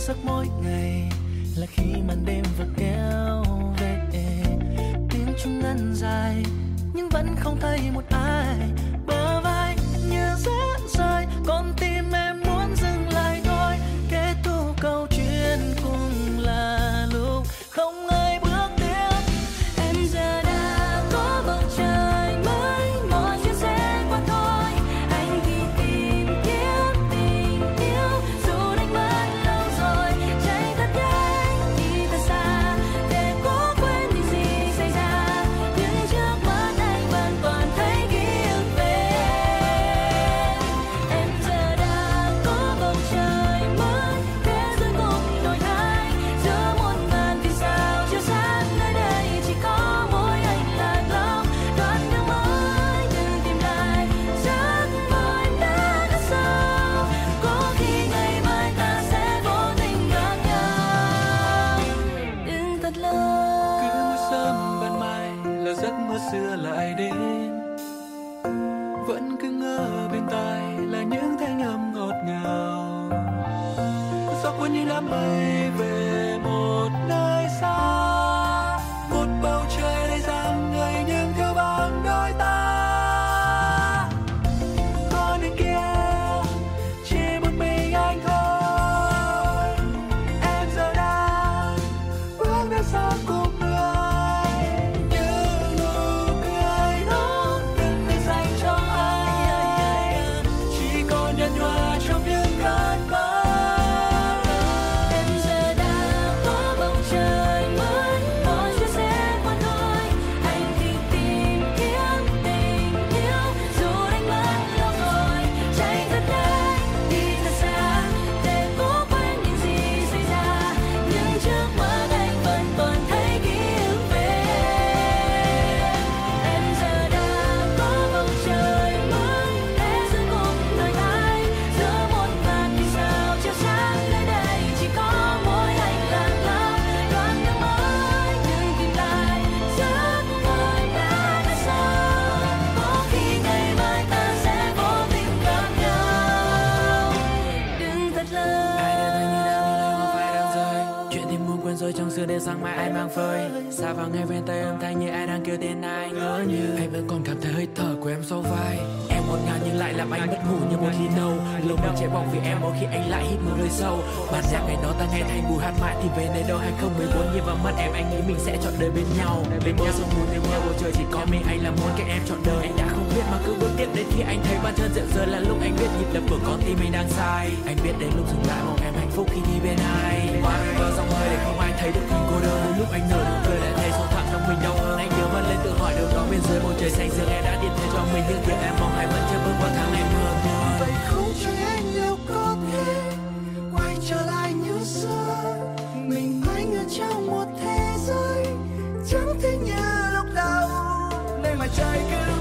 giấc mỗi ngày là khi màn đêm vừa kéo về. Tiếng chuông ngân dài nhưng vẫn không thấy một ai. Bờ vai như rẽ rời, con tim em muốn dừng lại thôi. Kết thúc câu chuyện cũng là lúc không ai bước tiếp. Em giờ đã có bầu trời mới, mọi chuyện sẽ qua thôi. Anh thì tìm kiếm tình yêu dù đánh mất lâu rồi. Chạy thật nhanh đi thật xa để cố quên những gì xảy ra, nhưng trước mắt anh vẫn còn thấy ký ức về. Em giờ đã có bầu trời mới, thế giới cũng đổi thay. Giữa muôn ngàn vì sao chiếu sáng nơi đây chỉ có mỗi anh lạc lõng. Đoạn đường mới tự tìm lại giấc mơ em đã cất sâu. Có khi ngày mai ta sẽ vô tình gặp nhau. Đừng thật lâu. Cứ mỗi sớm ban mai là giấc mơ xưa lại đến, vẫn cứ ngỡ bên tai là những thanh âm ngọt ngào. Gió cuốn như đám mây về một nơi xa, một bầu trời đầy dáng người nhưng thiếu vắng đôi ta. Con đường kia chỉ một mình anh thôi. Em giờ đang bước đến sau cùng người, những nụ cười đó đừng để dành cho ai, chỉ còn nhạt nhòa trong những cơn mơ. Em giờ đã có bầu trời mới, mọi chuyện sẽ qua thôi. Anh thì tìm kiếm tình yêu dù đánh mất lâu rồi. Chạy thật nhanh đi thật xa để cố quên những gì xảy ra, nhưng trước mắt anh vẫn còn thấy ký ức về. Em giờ đã có bầu trời mới, thế giới cũng đổi thay. Giữa muôn vàn vì sao chiếu sáng nơi đây chỉ có mỗi anh lạc lõng. Đoạn đường mới tự tìm lại giấc mơ em đã cất sâu. Có khi ngày mai ta sẽ vô tình gặp nhau. Đừng thật lâu. Ai đã thấy như đang đi hoa phai đang rơi, chuyện thì muốn quên rồi trong xưa đến sáng mai ai mang phơi. Xa vào ngay ven tay âm thanh như ai đang kêu tên ai ngỡ như anh vẫn còn cảm thấy hơi thở của em sau vai. Em ngọt ngào nhưng lại làm anh mất ngủ như một ly nâu. Lòng mình chạy bỏng vì em mỗi khi anh lại hít một hơi sâu. Bản nhạc ngày đó ta nghe thành bù hát mãi thì về nơi đâu 2014 nhìn vào mắt em anh nghĩ mình sẽ chọn đời bên nhau. Bên bờ sông buồn đêm theo bầu trời chỉ có mình anh là muốn cái em chọn đời. Anh đã không biết mà cứ bước tiếp đến khi anh thấy bàn chân rượu rơi là lúc anh biết nhịp đập của con tim mình đang sai. Anh biết đến lúc dừng lại mong em hạnh phúc khi đi bên ai. Qua bên bờ dòng hơi để không ai thấy được hình cô đơn. Đến lúc anh nở nụ cười lại thấy sâu thẳm trong mình đau hơn. Anh nhớ vẫn lên tự hỏi đâu đó bên dưới bầu trời xanh dương em đã điện thêm cho mình những điều em mong hay vẫn chưa bước qua tháng ngày mưa buồn. Vậy không cho anh liệu có thể quay trở lại như xưa, mình mãi ngỡ trong một thế giới chẳng thể như lúc đầu. Nơi mà trời cứ